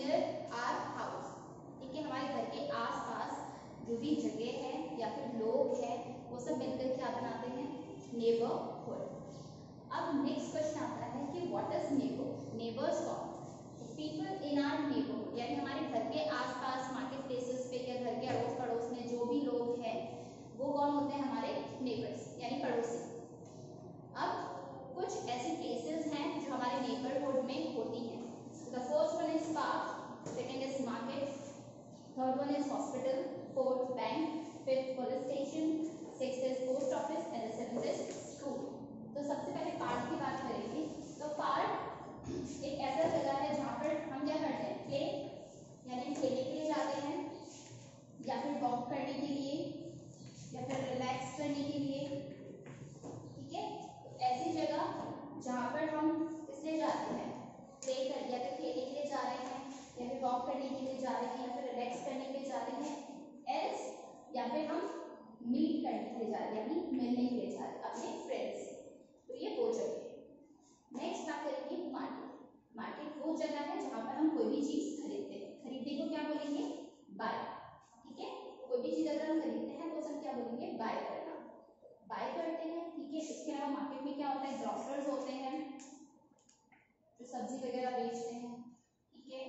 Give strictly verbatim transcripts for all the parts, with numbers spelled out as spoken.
Near are house, ठीक है, हमारे घर के आसपास जो भी जगह है या फिर लोग हैं वो सब मिलकर क्या बनाते हैं, नेबरहुड। अब नेक्स्ट क्वेश्चन आता है कि व्हाट इज नेबर, नेबर्स कौन, पीपल इन आवर नेबरहुड, यानी हमारे घर के आसपास मार्केट प्लेसेस पे या घर के अड़ोस पड़ोस में जो भी लोग हैं वो कौन होते हैं, हमारे नेबर्स यानी पड़ोसी। अब कुछ ऐसी प्लेसेस हैं जो हमारे नेबरहुड में होती हैं। The first one is park, second is market, third one is hospital, fourth bank, fifth police station, sixth is post office and seventh is school. तो सबसे पहले पार्क की बात करेंगे। तो पार्क एक ऐसा जगह है जहाँ पर हम क्या करते हैं, प्ले यानी खेलने के लिए जाते हैं या फिर वॉक करने के लिए या फिर रिलैक्स करने के लिए, ठीक है। तो ऐसी जगह जहाँ पर हम इसलिए जाते हैं, प्ले कर या फिर खेलने के लिए जा रहे हैं या फिर वॉक करने के लिए जा रहे हैं या फिर रिलैक्स करने के लिए जा रहे हैं, एल्स या फिर हम मीट करने के लिए जा रहे हैं यानी मिलने के लिए जा रहे हैं अपने फ्रेंड्स से, तो ये वो जगह है। नेक्स्ट बात करेंगे मार्केट। मार्केट वो जगह है जहाँ पर हम कोई भी चीज खरीदते हैं, खरीदने को क्या बोलेंगे, बाय, ठीक है। कोई भी चीज अगर हम खरीदते हैं तो उसे क्या बोलेंगे, बाय करना, बाय करते हैं, ठीक है। इसके अलावा मार्केट में क्या होता है, ग्रोसर्स होते हैं जो सब्जी वगैरह बेचते हैं, ठीक है।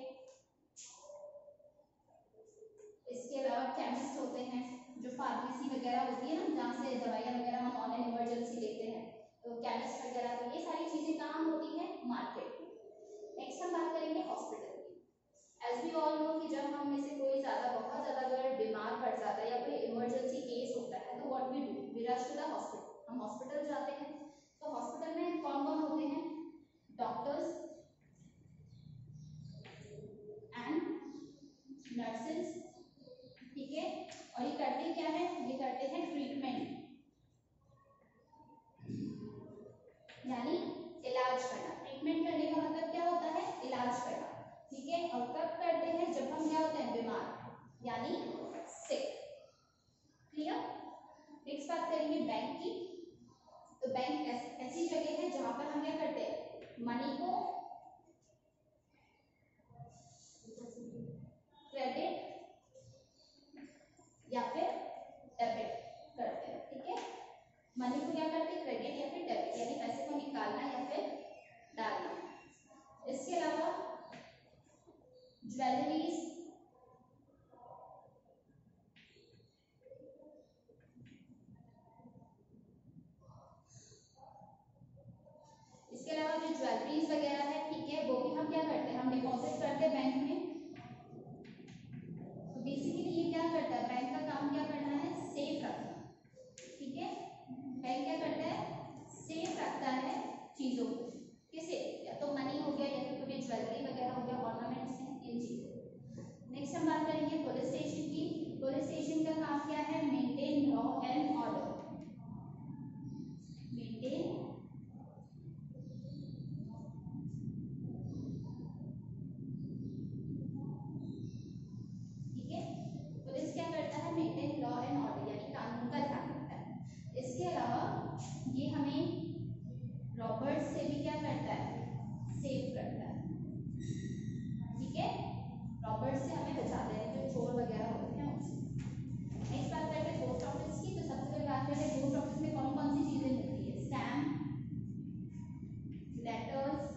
इसके अलावा केमिस्ट होते हैं, जो फार्मेसी वगैरह होती है ना जहाँ से दवाइयाँ वगैरह हम ऑनलाइन इमरजेंसी लेते हैं, तो केमिस्ट वगैरह, तो ये सारी चीजें कहाँ होती हैं, मार्केट में। नेक्स्ट हम बात करेंगे हॉस्पिटल की। एज वी ऑल नो कि जब हम में से कोई ज्यादा बहुत ज्यादा अगर बीमार पड़ जाता है या कोई इमरजेंसी केस होता है तो what we do, we rush to the hospital, हम हॉस्पिटल जाते हैं। तो हॉस्पिटल में कौन कौन होते हैं, डॉक्टर्स एंड नर्सेस, ठीक है। और ये करते क्या है, ये करते हैं ट्रीटमेंट यानी इलाज करना। ट्रीटमेंट करने का मतलब क्या होता है, इलाज करना, ठीक है। और कब करते हैं, जब हम क्या होते हैं, बीमार यानी सिक, क्लियर। नेक्स्ट बात करेंगे बैंक की। तो बैंक ऐसी जगह है जहां पर हम क्या करते हैं, मनी को क्रेडिट या फिर डेबिट करते हैं, ठीक है। मनी को क्या करते हैं, क्रेडिट या फिर डेबिट यानी पैसे को निकालना या फिर डालना। इसके अलावा ज्वेलरीज, इसके अलावा जो ज्वेलरीज वगैरह है, ठीक है, वो भी हम क्या करते हैं, हम डिपॉजिट करते हैं बैंक में। तो बेसिकली ये क्या करता है, बैंक का काम क्या करना है, सेफ रखना, ठीक है। बैंक क्या करता है, सेफ रखता है चीजों को, किसे, या तो मनी हो गया या फिर कोई ज्वेलरी वगैरह हो गया, ऑर्नामेंट्स हैं, इन चीजों। नेक्स्ट हम बात करेंगे पुलिस स्टेशन की। पुलिस स्टेशन का काम क्या है, maintain law and order, maintain ये हमें रॉबर्ट से भी क्या करता है, सेव करता है, ठीक है। रॉबर्ट से हमें बचाते हैं, जो चोर वगैरह होते हैं उससे। नेक्स्ट बात करते हैं पोस्ट ऑफिस की। तो सबसे पहले बात करते हैं पोस्ट ऑफिस में कौन कौन सी चीजें मिलती है, स्टैम्प, लेटर्स,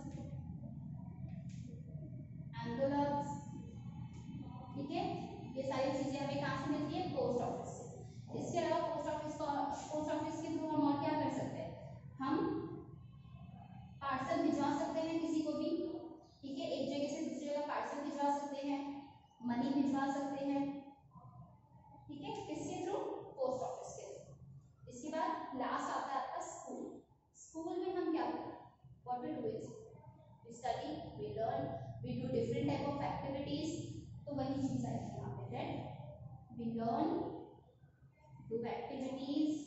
एनवेलप्स, ठीक है। ये सारी चीजें हमें कहाँ से मिलती है, पोस्ट ऑफिस से। इसके अलावा पोस्ट ऑफिस का पोस्ट ऑफिस के थ्रू हम और क्या कर सकते हैं, हम पार्सल भिजवा सकते हैं किसी को भी, ठीक है। एक जगह से दूसरी जगह पार्सल भिजवा सकते हैं, मनी भिजवा सकते हैं, ठीक है, किसके थ्रू, पोस्ट ऑफिस के थ्रू। इसके बाद लास्ट आता है आपका स्कूल। स्कूल में हम क्या करते हैं, what we do is we study, we learn, we do different type of activities. तो वही चीज आएगी यहाँ पे, right, we learn, do activities,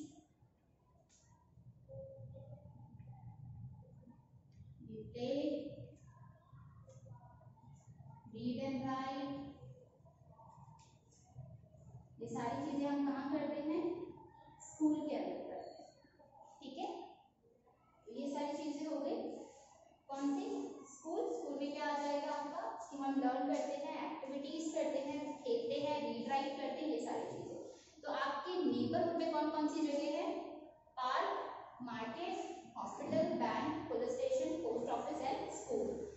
we play, read and write। ये सारी चीजें हम कहाँ करते हैं, स्कूल के अंदर करते हैं, ठीक है। तो ये सारी चीजें हो गई कौन सी, स्कूल। स्कूल में क्या आ जाएगा आपका कि हम लर्न करते हैं करते हैं, खेलते हैं, रीड राइट करते हैं, ये सारी चीजें। तो आपके नेबरहुड में कौन कौन सी जगह है? Park, market, hospital, bank, police station, post office and school.